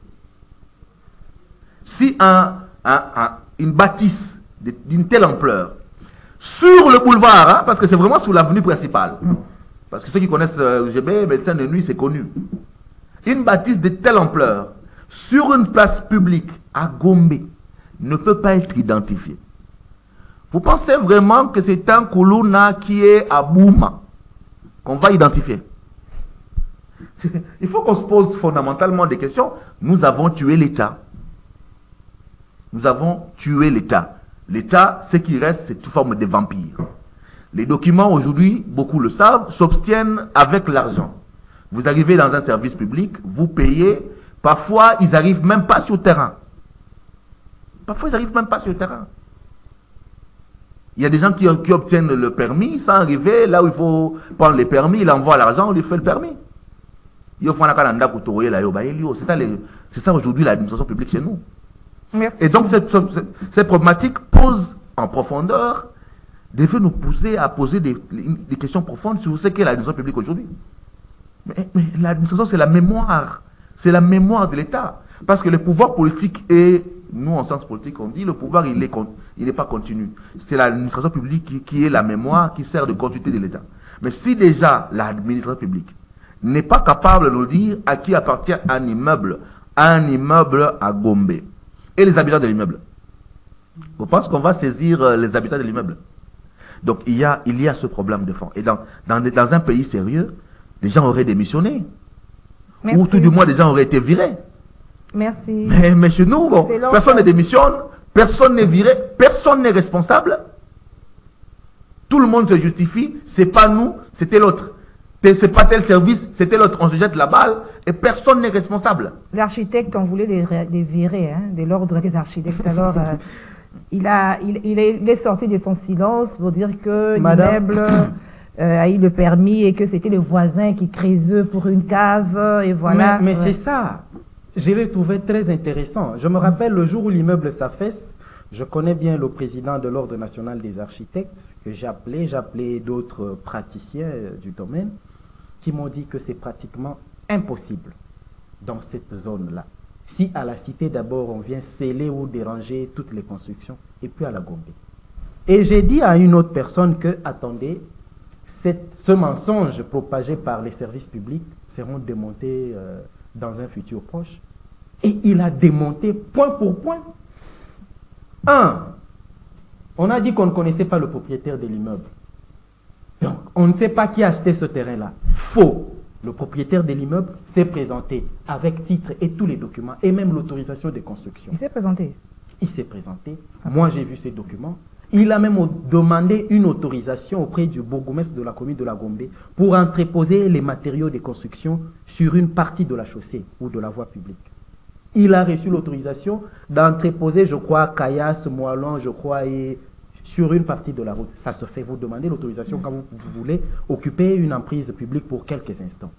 Si une bâtisse d'une telle ampleur, sur le boulevard, hein, parce que c'est vraiment sur l'avenue principale, parce que ceux qui connaissent GB, médecin de nuit, c'est connu. Une bâtisse de telle ampleur, sur une place publique, à Gombe, ne peut pas être identifiée. Vous pensez vraiment que c'est un Koulouna qui est à Bouma qu'on va identifier? Il faut qu'on se pose fondamentalement des questions. Nous avons tué l'État. Nous avons tué l'État. L'État, ce qui reste, c'est une forme de vampire. Les documents, aujourd'hui, beaucoup le savent, s'obtiennent avec l'argent. Vous arrivez dans un service public, vous payez. Parfois, ils n'arrivent même pas sur le terrain. Parfois, ils n'arrivent même pas sur le terrain. Il y a des gens qui obtiennent le permis sans arriver là où il faut prendre les permis, il envoie l'argent, on lui fait le permis. C'est ça aujourd'hui l'administration publique chez nous. Merci. Et donc cette problématique pose en profondeur, devait nous pousser à poser des questions profondes sur ce qu'est l'administration publique aujourd'hui. Mais l'administration, c'est la mémoire. C'est la mémoire de l'État. Parce que le pouvoir politique est, nous en sciences politiques, on dit le pouvoir, il n'est pas continu. C'est l'administration publique qui est la mémoire, qui sert de continuité de l'État. Mais si déjà l'administration publique n'est pas capable de nous dire à qui appartient un immeuble à Gombe, et les habitants de l'immeuble, vous pensez qu'on va saisir les habitants de l'immeuble? Donc il y a ce problème de fond. Et dans un pays sérieux, les gens auraient démissionné. Merci. Ou tout du moins, les gens auraient été virés. Merci. Mais chez nous, bon, personne ne démissionne, personne n'est viré, personne n'est responsable. Tout le monde se justifie, c'est pas nous, c'était l'autre. C'est pas tel service, c'était l'autre. On se jette la balle et personne n'est responsable. L'architecte, on voulait les virer, hein, de l'ordre des architectes. Alors, il est sorti de son silence pour dire que l'immeuble a eu le permis et que c'était le voisin qui créait pour une cave. Et voilà. Mais c'est ça. Je l'ai trouvé très intéressant. Je me rappelle le jour où l'immeuble s'affaisse, je connais bien le président de l'Ordre national des architectes que j'appelais d'autres praticiens du domaine qui m'ont dit que c'est pratiquement impossible dans cette zone-là. Si à la cité d'abord on vient sceller ou déranger toutes les constructions et puis à la Gombe. Et j'ai dit à une autre personne que, attendez, ce mensonge propagé par les services publics seront démontés dans un futur proche. Et il a démonté point pour point. On a dit qu'on ne connaissait pas le propriétaire de l'immeuble. Donc, on ne sait pas qui a acheté ce terrain-là. Faux. Le propriétaire de l'immeuble s'est présenté avec titre et tous les documents, et même l'autorisation de construction. Il s'est présenté? Il s'est présenté. Moi, j'ai vu ces documents. Il a même demandé une autorisation auprès du bourgmestre de la commune de la Gombe pour entreposer les matériaux de construction sur une partie de la chaussée ou de la voie publique. Il a reçu l'autorisation d'entreposer, je crois, Caillasse, Moalon, je crois, et sur une partie de la route. Ça se fait, vous demandez l'autorisation quand vous voulez occuper une emprise publique pour quelques instants.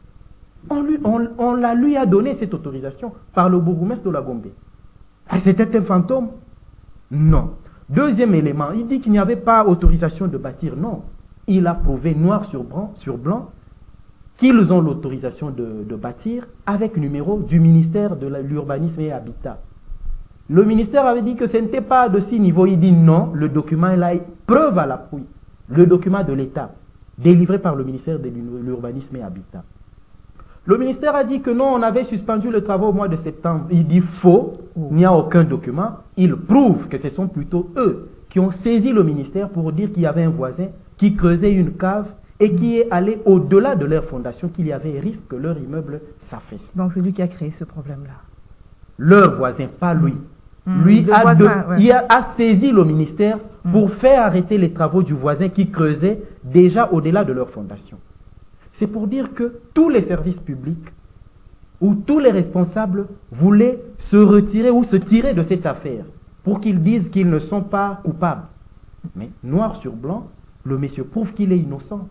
On lui a donné cette autorisation par le bourgmestre de la Gombe. C'était un fantôme? Non. Deuxième élément, il dit qu'il n'y avait pas autorisation de bâtir. Non. Il a prouvé noir sur blanc qu'ils ont l'autorisation de bâtir avec numéro du ministère de l'Urbanisme et Habitat. Le ministère avait dit que ce n'était pas de 6 niveaux. Il dit non, le document est là, preuve à l'appui. Le document de l'État, délivré par le ministère de l'Urbanisme et Habitat. Le ministère a dit que non, on avait suspendu le travail au mois de septembre. Il dit faux, il n'y a aucun document. Il prouve que ce sont plutôt eux qui ont saisi le ministère pour dire qu'il y avait un voisin qui creusait une cave et qui est allé au-delà de leur fondation, qu'il y avait un risque que leur immeuble s'affaisse. Donc c'est lui qui a créé ce problème-là. Leur voisin, pas lui. Lui il a saisi le ministère pour faire arrêter les travaux du voisin qui creusait déjà au-delà de leur fondation. C'est pour dire que tous les services publics ou tous les responsables voulaient se retirer ou se tirer de cette affaire pour qu'ils disent qu'ils ne sont pas coupables. Mais noir sur blanc, le monsieur prouve qu'il est innocent.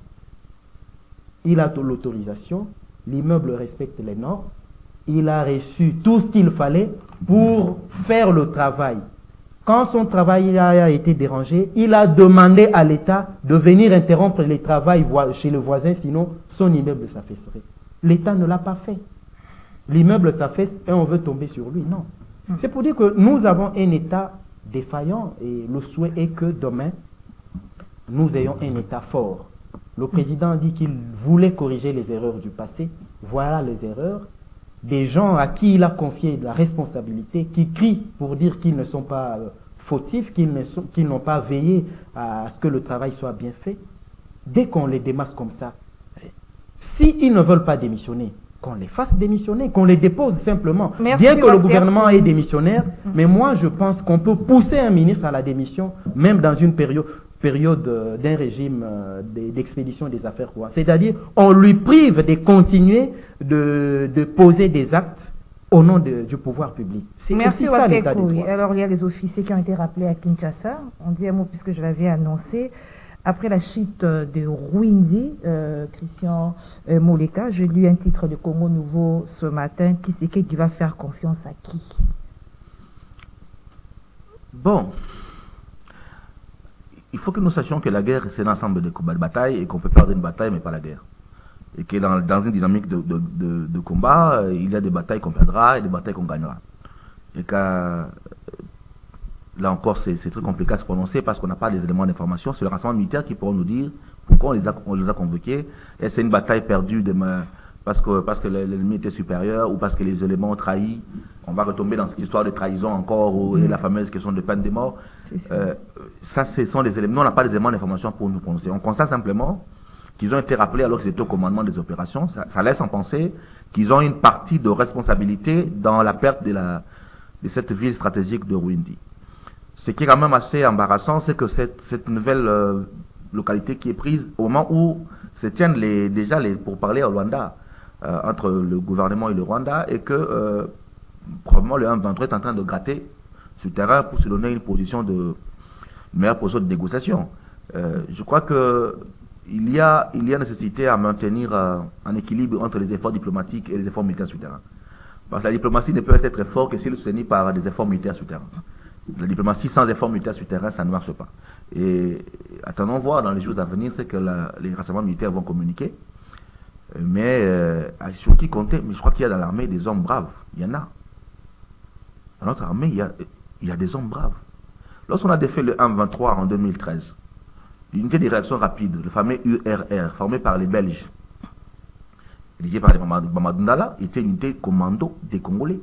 Il a l'autorisation, l'immeuble respecte les normes, il a reçu tout ce qu'il fallait pour faire le travail. Quand son travail a été dérangé, il a demandé à l'État de venir interrompre les travaux chez le voisin, sinon son immeuble s'affaisserait. L'État ne l'a pas fait. L'immeuble s'affaisse et on veut tomber sur lui. Non. C'est pour dire que nous avons un État défaillant et le souhait est que demain, nous ayons un État fort. Le président dit qu'il voulait corriger les erreurs du passé. Voilà les erreurs. Des gens à qui il a confié la responsabilité, qui crient pour dire qu'ils ne sont pas fautifs, qu'ils n'ont pas veillé à ce que le travail soit bien fait. Dès qu'on les démasse comme ça, s'ils ne veulent pas démissionner, qu'on les fasse démissionner, qu'on les dépose simplement. Merci, bien que le gouvernement est démissionnaire, mais moi je pense qu'on peut pousser un ministre à la démission, même dans une période d'un régime d'expédition des affaires courantes. C'est-à-dire, on lui prive de continuer de poser des actes au nom du pouvoir public. C'est aussi ça l'état des droits. Alors, il y a les officiers qui ont été rappelés à Kinshasa. On dit un mot puisque je l'avais annoncé. Après la chute de Rwindi, Christian Moleka, j'ai lu un titre de Congo Nouveau ce matin. Qui c'est qui va faire confiance à qui? Bon. Il faut que nous sachions que la guerre, c'est un ensemble de combats de bataille et qu'on peut perdre une bataille, mais pas la guerre. Et que dans une dynamique de combat, il y a des batailles qu'on perdra et des batailles qu'on gagnera. Et que là encore, c'est très compliqué à se prononcer parce qu'on n'a pas les éléments d'information. C'est le renseignement militaire qui pourront nous dire pourquoi on les a convoqués. Et c'est une bataille perdue parce que l'ennemi était supérieur ou parce que les éléments ont trahi. On va retomber dans cette histoire de trahison encore et la fameuse question de peine de mort. Ça, ce sont des éléments. Nous, on n'a pas les éléments d'information pour nous prononcer. On constate simplement qu'ils ont été rappelés alors qu'ils étaient au commandement des opérations. Ça laisse en penser qu'ils ont une partie de responsabilité dans la perte de cette ville stratégique de Rwindi. Ce qui est quand même assez embarrassant, c'est que cette nouvelle localité qui est prise au moment où se tiennent déjà les pourparlers au Rwanda entre le gouvernement et le Rwanda et que probablement le M23 est en train de gratter sur le terrain pour se donner une meilleure position de négociation. Je crois qu'il y a nécessité à maintenir un équilibre entre les efforts diplomatiques et les efforts militaires sur le terrain. Parce que la diplomatie ne peut être très forte que si elle est soutenue par des efforts militaires sur le terrain. La diplomatie sans efforts militaires sur le terrain, ça ne marche pas. Et attendons voir dans les jours à venir, c'est que les renseignements militaires vont communiquer. Mais sur qui compter? Mais je crois qu'il y a dans l'armée des hommes braves. Il y en a. Dans notre armée, il y a des hommes braves. Lorsqu'on a défait le M23 en 2013, l'unité de réaction rapide, le fameux URR, formé par les Belges, dirigé par les Mamadou Ndala, était une unité commando des Congolais.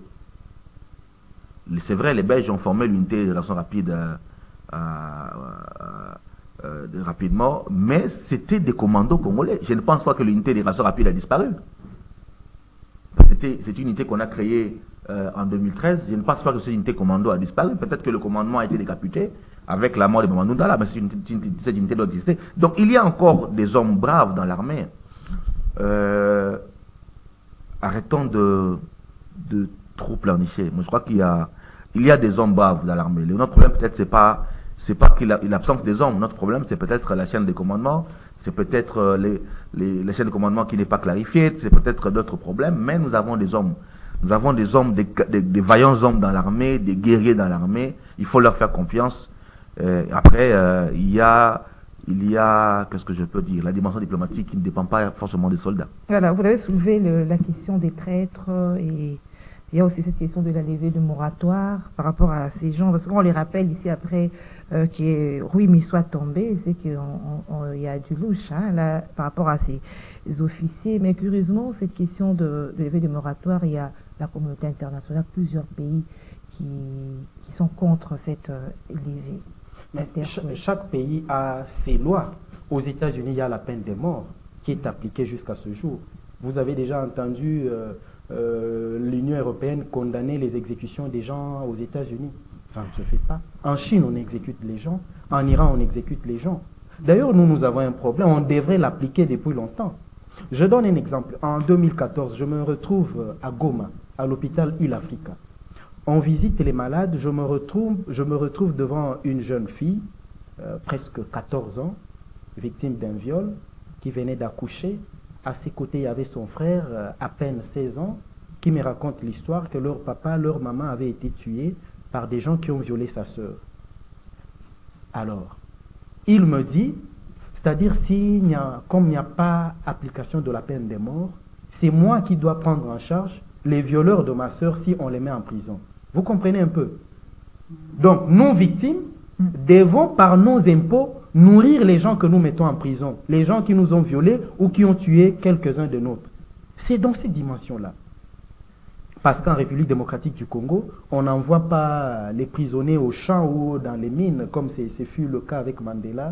C'est vrai, les Belges ont formé l'unité de réaction rapide rapidement, mais c'était des commandos congolais. Je ne pense pas que l'unité des rations rapides a disparu. C'est une unité qu'on a créée en 2013. Je ne pense pas que cette unité commando a disparu. Peut-être que le commandement a été décapité avec la mort de Mamadou Dala, mais cette unité doit exister. Donc il y a encore des hommes braves dans l'armée. Arrêtons de trop pleurnicher. Moi, je crois qu'il y a des hommes braves dans l'armée. Notre problème, peut-être, c'est pas l'absence des hommes. Notre problème, c'est peut-être la chaîne de commandement, c'est peut-être les chaînes de commandement qui n'est pas clarifiée, c'est peut-être d'autres problèmes, mais nous avons des hommes. Nous avons des hommes, des vaillants hommes dans l'armée, des guerriers dans l'armée. Il faut leur faire confiance. Après, il y a, qu'est-ce que je peux dire, la dimension diplomatique qui ne dépend pas forcément des soldats. Voilà, vous avez soulevé la question des traîtres et il y a aussi cette question de la levée de moratoire par rapport à ces gens, parce qu'on les rappelle ici après Rui soit tombé, c'est qu'il y a du louche là, par rapport à ces officiers, mais curieusement, cette question de levée de moratoire, il y a la communauté internationale, plusieurs pays qui sont contre cette levée. Mais chaque pays a ses lois. Aux États-Unis, il y a la peine de mort qui est appliquée jusqu'à ce jour. Vous avez déjà entendu l'Union européenne condamner les exécutions des gens aux États-Unis. Ça ne se fait pas. En Chine, on exécute les gens. En Iran, on exécute les gens. D'ailleurs, nous avons un problème. On devrait l'appliquer depuis longtemps. Je donne un exemple. En 2014, je me retrouve à Goma, à l'hôpital Il-Africa. On visite les malades, je me retrouve devant une jeune fille, presque 14 ans, victime d'un viol, qui venait d'accoucher. À ses côtés, il y avait son frère, à peine 16 ans, qui me raconte l'histoire que leur papa, leur maman avaient été tués par des gens qui ont violé sa sœur. Alors, il me dit, c'est-à-dire comme il n'y a pas application de la peine de mort, c'est moi qui dois prendre en charge les violeurs de ma sœur si on les met en prison. Vous comprenez un peu? Donc, nous, victimes, devons par nos impôts nourrir les gens que nous mettons en prison, les gens qui nous ont violés ou qui ont tué quelques-uns de nôtres. C'est dans cette dimension-là. Parce qu'en République démocratique du Congo, on n'envoie pas les prisonniers aux champs ou dans les mines, comme ce fut le cas avec Mandela,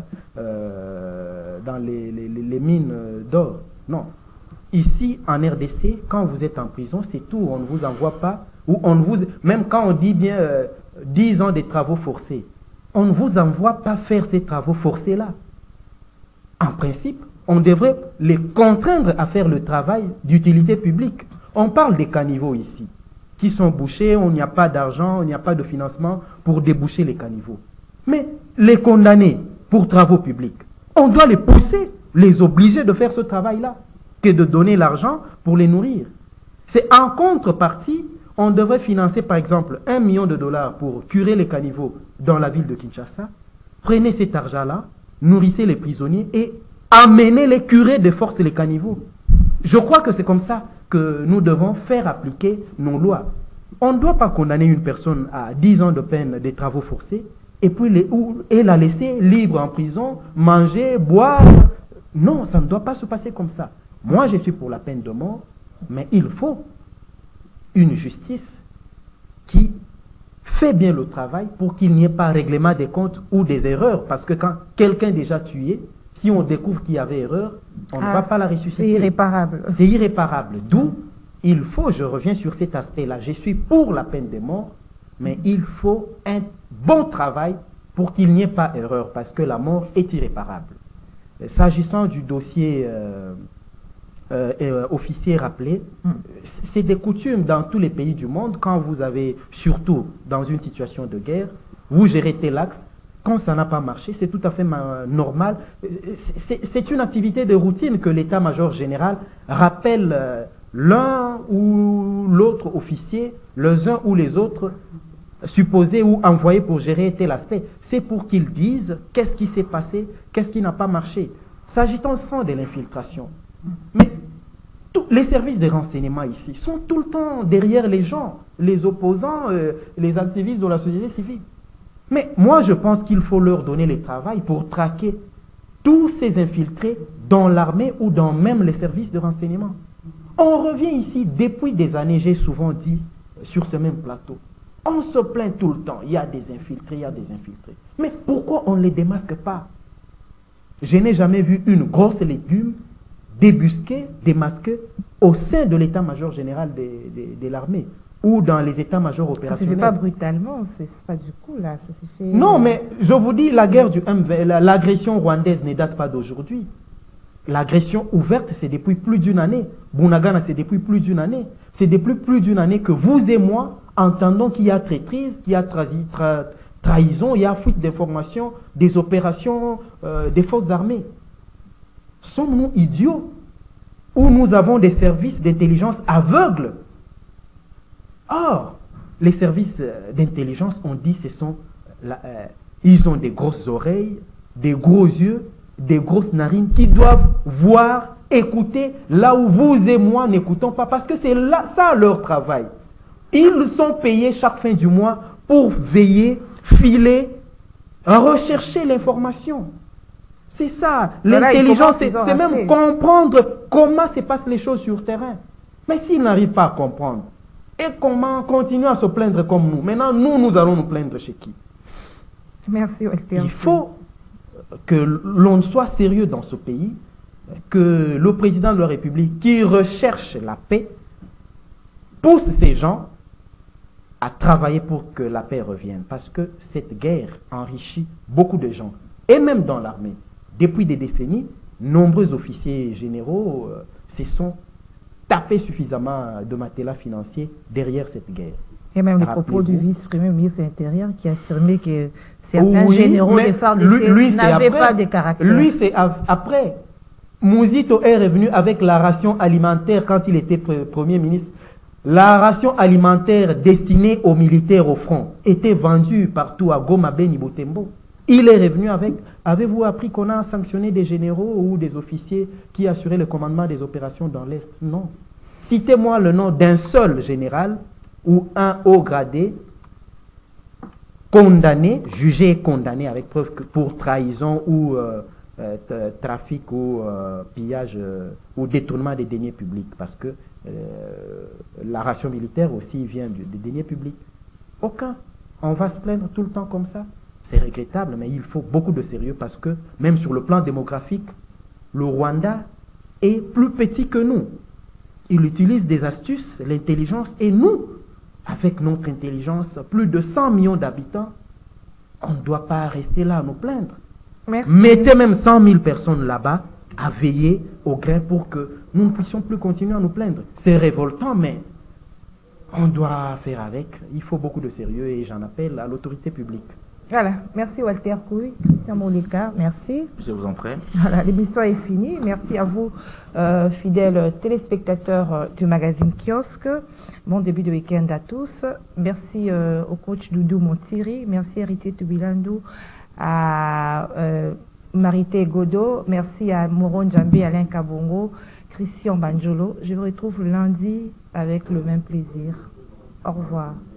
dans les mines d'or. Non. Ici, en RDC, quand vous êtes en prison, c'est tout. On ne vous envoie pas, ou on vous, même quand on dit bien 10 ans de travaux forcés, on ne vous envoie pas faire ces travaux forcés-là. En principe, on devrait les contraindre à faire le travail d'utilité publique. On parle des caniveaux ici, qui sont bouchés, on n'y a pas d'argent, il n'y a pas de financement pour déboucher les caniveaux. Mais les condamner pour travaux publics, on doit les pousser, les obliger de faire ce travail-là, que de donner l'argent pour les nourrir. C'est en contrepartie, on devrait financer par exemple $1 million pour curer les caniveaux dans la ville de Kinshasa. Prenez cet argent-là, nourrissez les prisonniers et amenez les curés de force les caniveaux. Je crois que c'est comme ça que nous devons faire appliquer nos lois. On ne doit pas condamner une personne à 10 ans de peine des travaux forcés et puis la laisser libre en prison, manger, boire. Non, ça ne doit pas se passer comme ça. Moi, je suis pour la peine de mort, mais il faut une justice qui fait bien le travail pour qu'il n'y ait pas règlement des comptes ou des erreurs. Parce que quand quelqu'un est déjà tué, si on découvre qu'il y avait erreur, on ne va pas la ressusciter. C'est irréparable. C'est irréparable. D'où il faut, je reviens sur cet aspect-là, je suis pour la peine de mort, mais il faut un bon travail pour qu'il n'y ait pas erreur, parce que la mort est irréparable. S'agissant du dossier officier rappelé, c'est des coutumes dans tous les pays du monde, quand vous avez, surtout dans une situation de guerre, vous gérez tel axe. Quand ça n'a pas marché, c'est tout à fait normal. C'est une activité de routine que l'état-major général rappelle l'un ou l'autre officier, les uns ou les autres, supposés ou envoyés pour gérer tel aspect. C'est pour qu'ils disent qu'est-ce qui s'est passé, qu'est-ce qui n'a pas marché. S'agissant de l'infiltration. Mais les services de renseignement ici sont tout le temps derrière les gens, les opposants, les activistes de la société civile. Mais moi, je pense qu'il faut leur donner le travail pour traquer tous ces infiltrés dans l'armée ou dans même les services de renseignement. On revient ici, depuis des années, j'ai souvent dit sur ce même plateau, on se plaint tout le temps, il y a des infiltrés, il y a des infiltrés. Mais pourquoi on ne les démasque pas? je n'ai jamais vu une grosse légume débusquée, démasquée au sein de l'état-major général de l'armée ou dans les états-majors opérationnels. Ça ne se fait pas brutalement, c'est pas du coup là, ça se fait... Non, mais je vous dis, la guerre du M20, l'agression rwandaise ne date pas d'aujourd'hui. L'agression ouverte, c'est depuis plus d'une année. Bunagana, c'est depuis plus d'une année. C'est depuis plus d'une année que vous et moi entendons qu'il y a traîtrise, qu'il y a trahison, il y a fuite d'informations, des opérations des forces armées. Sommes-nous idiots ou nous avons des services d'intelligence aveugles? Or, les services d'intelligence ont dit ils ont des grosses oreilles, des gros yeux, des grosses narines qui doivent voir, écouter là où vous et moi n'écoutons pas, parce que c'est ça leur travail. Ils sont payés chaque fin du mois pour veiller, filer, rechercher l'information. C'est ça. L'intelligence, c'est même comprendre comment se passent les choses sur le terrain. Mais s'ils n'arrivent pas à comprendre, et comment continuer à se plaindre comme nous? Maintenant, nous allons nous plaindre chez qui? Merci, Walter. Il faut que l'on soit sérieux dans ce pays, que le président de la République, qui recherche la paix, pousse ces gens à travailler pour que la paix revienne. Parce que cette guerre enrichit beaucoup de gens, et même dans l'armée. Depuis des décennies, nombreux officiers généraux se sont tapés suffisamment de matelas financiers derrière cette guerre. Et même les propos du vice-premier ministre de l'Intérieur qui a affirmé que certains généraux des FARDC n'avaient pas de caractère. Lui, c'est après. Mouzito est revenu avec la ration alimentaire quand il était Premier ministre. La ration alimentaire destinée aux militaires au front était vendue partout à Goma, Beni, Botembo. Il est revenu avec... Avez-vous appris qu'on a sanctionné des généraux ou des officiers qui assuraient le commandement des opérations dans l'Est? Non. Citez-moi le nom d'un seul général ou un haut gradé condamné, jugé et condamné avec preuve pour trahison ou trafic ou pillage ou détournement des deniers publics, parce que la ration militaire aussi vient des deniers publics. Aucun. On va se plaindre tout le temps comme ça. C'est regrettable, mais il faut beaucoup de sérieux parce que même sur le plan démographique, le Rwanda est plus petit que nous. Il utilise des astuces, l'intelligence, et nous, avec notre intelligence, plus de 100 millions d'habitants, on ne doit pas rester là à nous plaindre. Merci. Mettez même 100 000 personnes là-bas à veiller au grain pour que nous ne puissions plus continuer à nous plaindre. C'est révoltant, mais on doit faire avec. Il faut beaucoup de sérieux et j'en appelle à l'autorité publique. Voilà, merci Walter Kouy, Christian Moleka, merci. Je vous en prie. Voilà, l'émission est finie. Merci à vous, fidèles téléspectateurs du magazine Kiosque. Bon début de week-end à tous. Merci au coach Doudou Montiri. Merci Héritier Tubilandou, à Marité Godot. Merci à Moron Djambé, Alain Kabongo, Christian Banjolo. Je vous retrouve lundi avec le même plaisir. Au revoir.